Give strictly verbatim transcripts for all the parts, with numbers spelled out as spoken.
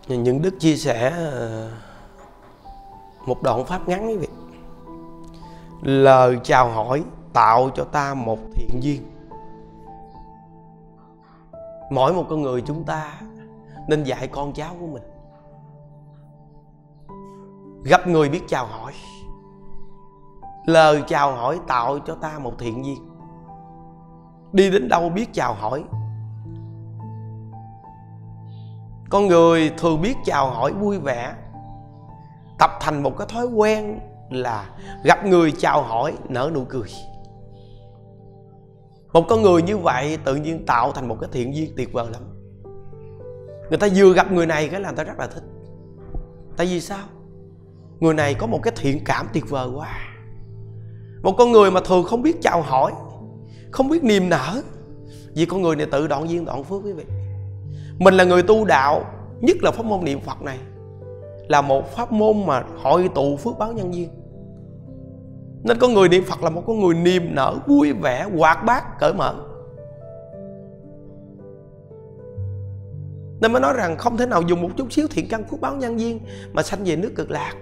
Những Đức chia sẻ một đoạn pháp ngắn quý vị. Lời chào hỏi tạo cho ta một thiện duyên. Mỗi một con người chúng ta nên dạy con cháu của mình, gặp người biết chào hỏi. Lời chào hỏi tạo cho ta một thiện duyên. Đi đến đâu biết chào hỏi. Con người thường biết chào hỏi vui vẻ, tập thành một cái thói quen là gặp người chào hỏi nở nụ cười. Một con người như vậy tự nhiên tạo thành một cái thiện duyên tuyệt vời lắm. Người ta vừa gặp người này cái là người ta rất là thích. Tại vì sao? Người này có một cái thiện cảm tuyệt vời quá. Một con người mà thường không biết chào hỏi, không biết niềm nở, vì con người này tự đoạn duyên đoạn phước quý vị. Mình là người tu đạo, nhất là pháp môn niệm Phật này là một pháp môn mà hội tụ phước báo nhân duyên. Nên con người niệm Phật là một con người niềm nở, vui vẻ, hoạt bát, cởi mở. Nên mới nói rằng không thể nào dùng một chút xíu thiện căn phước báo nhân duyên mà sanh về nước Cực Lạc.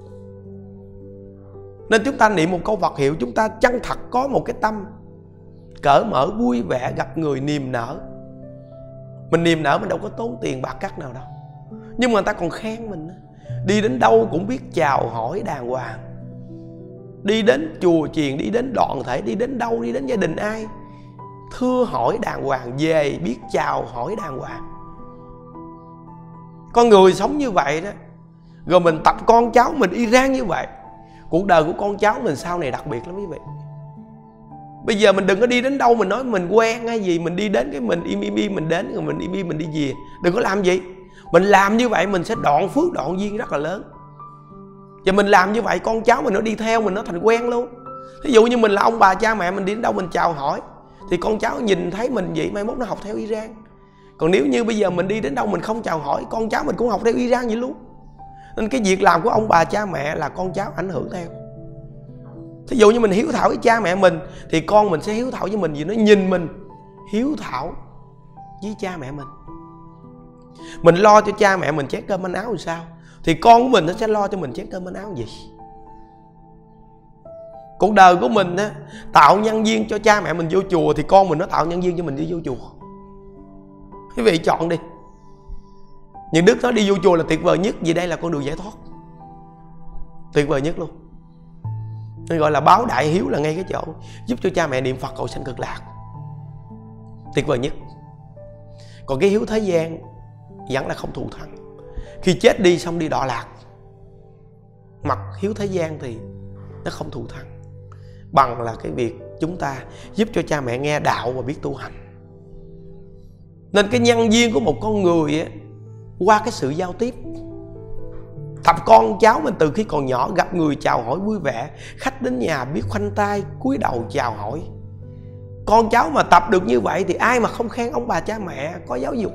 Nên chúng ta niệm một câu Phật hiệu, chúng ta chân thật có một cái tâm cởi mở, vui vẻ, gặp người niềm nở. Mình niềm nở mình đâu có tốn tiền bạc cắt nào đâu, nhưng mà người ta còn khen mình. Đi đến đâu cũng biết chào hỏi đàng hoàng. Đi đến chùa chiền, đi đến đoàn thể, đi đến đâu, đi đến gia đình ai, thưa hỏi đàng hoàng, về biết chào hỏi đàng hoàng. Con người sống như vậy đó, rồi mình tập con cháu mình y rang như vậy, cuộc đời của con cháu mình sau này đặc biệt lắm quý vị. Bây giờ mình đừng có đi đến đâu mình nói mình quen hay gì, mình đi đến cái mình im im im mình đến, rồi mình im im mình đi về. Đừng có làm gì. Mình làm như vậy mình sẽ đoạn phước đoạn duyên rất là lớn. Và mình làm như vậy con cháu mình nó đi theo mình, nó thành quen luôn. Ví dụ như mình là ông bà cha mẹ, mình đi đến đâu mình chào hỏi thì con cháu nhìn thấy mình vậy mai mốt nó học theo y rang. Còn nếu như bây giờ mình đi đến đâu mình không chào hỏi, con cháu mình cũng học theo y rang vậy luôn. Nên cái việc làm của ông bà cha mẹ là con cháu ảnh hưởng theo. Thí dụ như mình hiếu thảo với cha mẹ mình thì con mình sẽ hiếu thảo với mình, vì nó nhìn mình hiếu thảo với cha mẹ mình. Mình lo cho cha mẹ mình chén cơm manh áo thì sao, thì con của mình nó sẽ lo cho mình chén cơm manh áo gì. Cuộc đời của mình á, tạo nhân duyên cho cha mẹ mình vô chùa thì con mình nó tạo nhân duyên cho mình đi vô chùa. Quý vị chọn đi. Những Đức nói đi vô chùa là tuyệt vời nhất, vì đây là con đường giải thoát tuyệt vời nhất luôn. Nên gọi là báo đại hiếu là ngay cái chỗ giúp cho cha mẹ niệm Phật cầu sanh Cực Lạc, tuyệt vời nhất. Còn cái hiếu thế gian vẫn là không thù thắng. Khi chết đi xong đi đọa lạc. Mặt hiếu thế gian thì nó không thù thắng bằng là cái việc chúng ta giúp cho cha mẹ nghe đạo và biết tu hành. Nên cái nhân duyên của một con người ấy, qua cái sự giao tiếp. Tập con cháu mình từ khi còn nhỏ gặp người chào hỏi vui vẻ, khách đến nhà biết khoanh tay cúi đầu chào hỏi. Con cháu mà tập được như vậy thì ai mà không khen ông bà cha mẹ có giáo dục.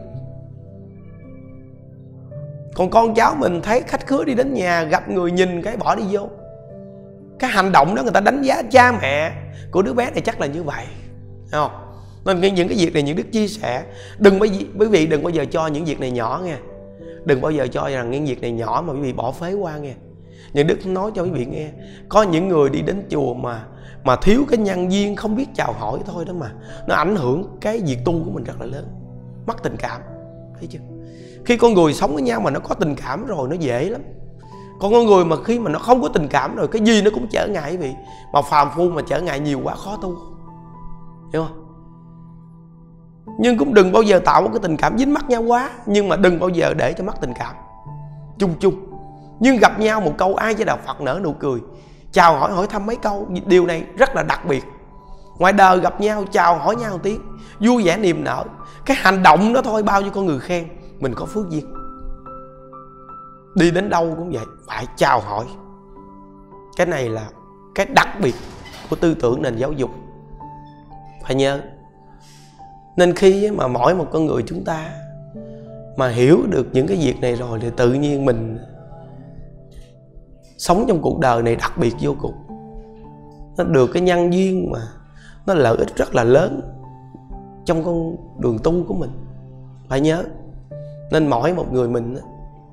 Còn con cháu mình thấy khách khứa đi đến nhà, gặp người nhìn cái bỏ đi vô. Cái hành động đó người ta đánh giá cha mẹ của đứa bé này chắc là như vậy, thấy không? Nên những cái việc này những Đức chia sẻ, đừng quý vị đừng bao giờ cho những việc này nhỏ nghe. Đừng bao giờ cho rằng những việc này nhỏ mà quý vị bỏ phế qua nghe. Những Đức nói cho quý vị nghe, có những người đi đến chùa mà mà thiếu cái nhân duyên, không biết chào hỏi thôi đó mà nó ảnh hưởng cái việc tu của mình rất là lớn, mất tình cảm, thấy chưa? Khi con người sống với nhau mà nó có tình cảm rồi nó dễ lắm. Còn con người mà khi mà nó không có tình cảm rồi, cái gì nó cũng trở ngại quý vị. Mà phàm phu mà trở ngại nhiều quá khó tu, hiểu không? Nhưng cũng đừng bao giờ tạo một cái tình cảm dính mắc nhau quá, nhưng mà đừng bao giờ để cho mất tình cảm. Chung chung nhưng gặp nhau một câu ai cho đạo Phật nở nụ cười, chào hỏi hỏi thăm mấy câu, điều này rất là đặc biệt. Ngoài đời gặp nhau chào hỏi nhau một tiếng, vui vẻ niềm nở, cái hành động đó thôi bao nhiêu con người khen mình có phước duyên. Đi đến đâu cũng vậy, phải chào hỏi. Cái này là cái đặc biệt của tư tưởng nền giáo dục, phải nhớ. Nên khi mà mỗi một con người chúng ta mà hiểu được những cái việc này rồi thì tự nhiên mình sống trong cuộc đời này đặc biệt vô cùng. Nó được cái nhân duyên mà nó lợi ích rất là lớn trong con đường tu của mình, phải nhớ. Nên mỗi một người mình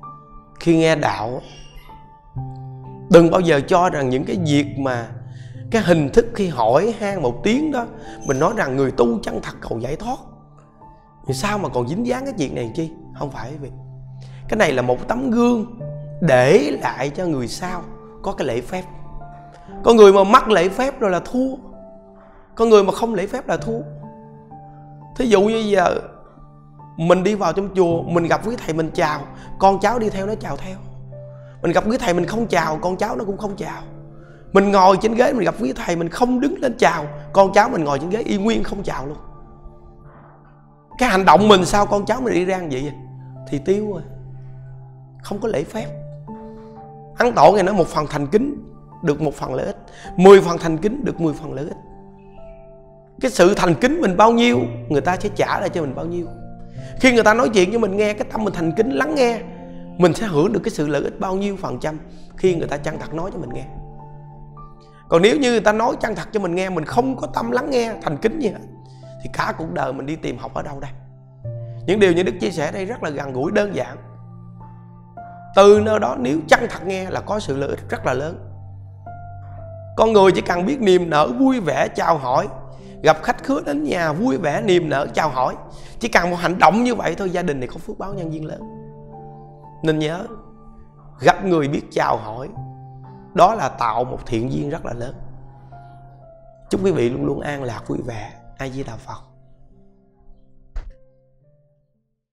khi nghe đạo, đừng bao giờ cho rằng những cái việc mà cái hình thức khi hỏi han một tiếng đó mình nói rằng người tu chân thật cầu giải thoát, thì sao mà còn dính dáng cái chuyện này chi? Không phải quý vị. Cái này là một tấm gương để lại cho người sau có cái lễ phép. Con người mà mắc lễ phép rồi là thua, con người mà không lễ phép là thua. Thí dụ như giờ mình đi vào trong chùa, mình gặp quý thầy mình chào, con cháu đi theo nó chào theo. Mình gặp quý thầy mình không chào, con cháu nó cũng không chào. Mình ngồi trên ghế mình gặp quý thầy mình không đứng lên chào, con cháu mình ngồi trên ghế y nguyên không chào luôn. Cái hành động mình sao con cháu mình đi ra như vậy thì tiêu rồi, không có lễ phép. Ấn Tổ nghe nói một phần thành kính được một phần lợi ích, mười phần thành kính được mười phần lợi ích. Cái sự thành kính mình bao nhiêu, người ta sẽ trả lại cho mình bao nhiêu. Khi người ta nói chuyện cho mình nghe, cái tâm mình thành kính lắng nghe, mình sẽ hưởng được cái sự lợi ích bao nhiêu phần trăm khi người ta chân thật nói cho mình nghe. Còn nếu như người ta nói chân thật cho mình nghe, mình không có tâm lắng nghe thành kính gì hết, thì cả cuộc đời mình đi tìm học ở đâu đây? Những điều như Đức chia sẻ đây rất là gần gũi, đơn giản. Từ nơi đó nếu chân thật nghe là có sự lợi ích rất là lớn. Con người chỉ cần biết niềm nở vui vẻ chào hỏi, gặp khách khứa đến nhà vui vẻ niềm nở chào hỏi, chỉ cần một hành động như vậy thôi, gia đình này có phước báo nhân duyên lớn. Nên nhớ, gặp người biết chào hỏi, đó là tạo một thiện duyên rất là lớn. Chúc quý vị luôn luôn an lạc vui vẻ. A Di Đà Phật.